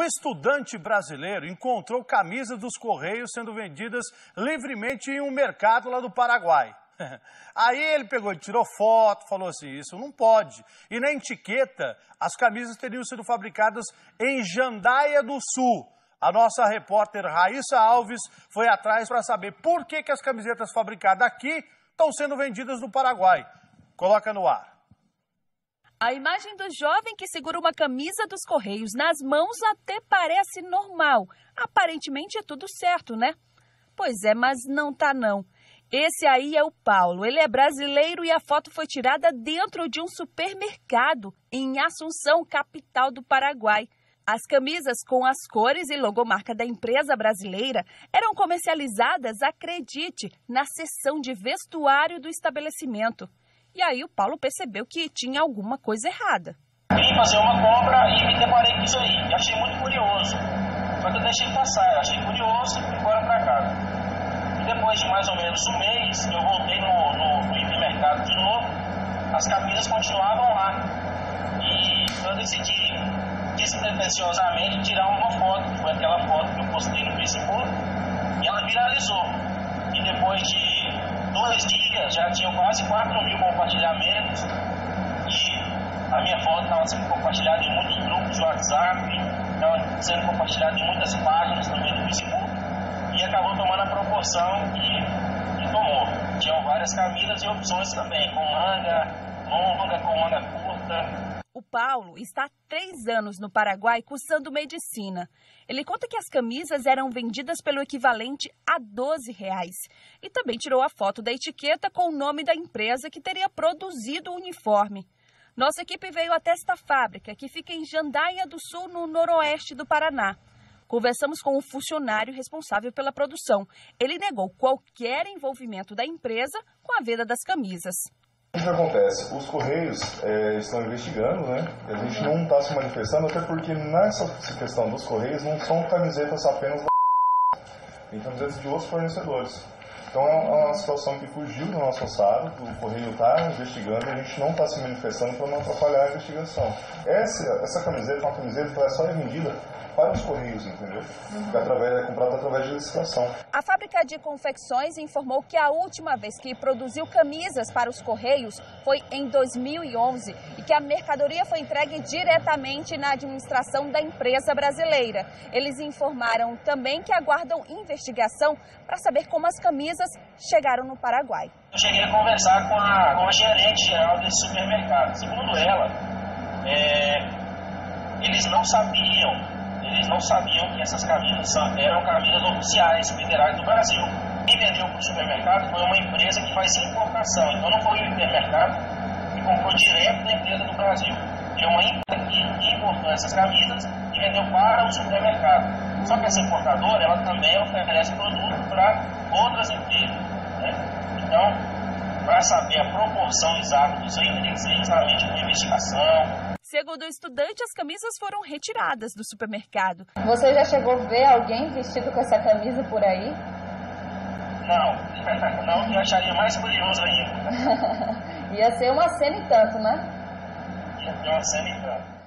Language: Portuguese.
Um estudante brasileiro encontrou camisas dos Correios sendo vendidas livremente em um mercado lá do Paraguai. Aí ele pegou, tirou foto, falou assim, isso não pode. E na etiqueta, as camisas teriam sido fabricadas em Jandaia do Sul. A nossa repórter Raíssa Alves foi atrás para saber por que as camisetas fabricadas aqui estão sendo vendidas no Paraguai. Coloca no ar. A imagem do jovem que segura uma camisa dos Correios nas mãos até parece normal. Aparentemente é tudo certo, né? Pois é, mas não tá não. Esse aí é o Paulo. Ele é brasileiro e a foto foi tirada dentro de um supermercado em Assunção, capital do Paraguai. As camisas com as cores e logomarca da empresa brasileira eram comercializadas, acredite, na seção de vestuário do estabelecimento. E aí o Paulo percebeu que tinha alguma coisa errada. Vim fazer uma compra e me deparei com isso aí. E achei muito curioso. Só que eu deixei passar. Achei curioso e fui embora para casa. E depois de mais ou menos um mês, eu voltei no hipermercado de novo. As camisas continuavam lá. E eu decidi despretensiosamente tirar uma foto. Foi aquela foto que eu postei no Facebook. E ela viralizou. E depois de 2 dias já tinham quase 4.000 compartilhamentos. E a minha foto estava sendo compartilhada em muitos grupos de WhatsApp, estava sendo compartilhada em muitas páginas também do Facebook. E acabou tomando a proporção que tomou. Tinham várias camisas e opções também, com manga longa, com manga curta. O Paulo está há 3 anos no Paraguai cursando medicina. Ele conta que as camisas eram vendidas pelo equivalente a R$12. E também tirou a foto da etiqueta com o nome da empresa que teria produzido o uniforme. Nossa equipe veio até esta fábrica, que fica em Jandaia do Sul, no noroeste do Paraná. Conversamos com o funcionário responsável pela produção. Ele negou qualquer envolvimento da empresa com a venda das camisas. O que acontece? Os Correios estão investigando, né? A gente não está se manifestando, até porque nessa questão dos Correios não são camisetas apenas tem camisetas de outros fornecedores. Então é uma situação que fugiu do nosso alçado, o Correio está investigando e a gente não está se manifestando para não atrapalhar a investigação. Essa camiseta é uma camiseta que só é vendida para os Correios, entendeu? É comprada através de licitação. A fábrica de confecções informou que a última vez que produziu camisas para os Correios foi em 2011 e que a mercadoria foi entregue diretamente na administração da empresa brasileira. Eles informaram também que aguardam investigação para saber como as camisas chegaram no Paraguai. Eu cheguei a conversar com a gerente geral desse supermercado. Segundo ela, eles não sabiam que essas camisas eram camisas oficiais federais do Brasil. Quem vendeu para o supermercado foi uma empresa que faz importação, então não foi o hipermercado que comprou direto da empresa do Brasil. É uma empresa que importou essas camisas e vendeu para o supermercado. Só que essa importadora, ela também oferece produto para outras empresas, né? Então, para saber a proporção exata disso aí, tem que ser justamente uma investigação. Segundo o estudante, as camisas foram retiradas do supermercado. Você já chegou a ver alguém vestido com essa camisa por aí? Não, eu acharia mais curioso ainda. Ia ser uma cena e tanto, né? Ia ser uma cena e tanto.